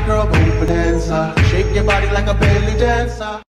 girl, go bonanza. Shake your body like a belly dancer.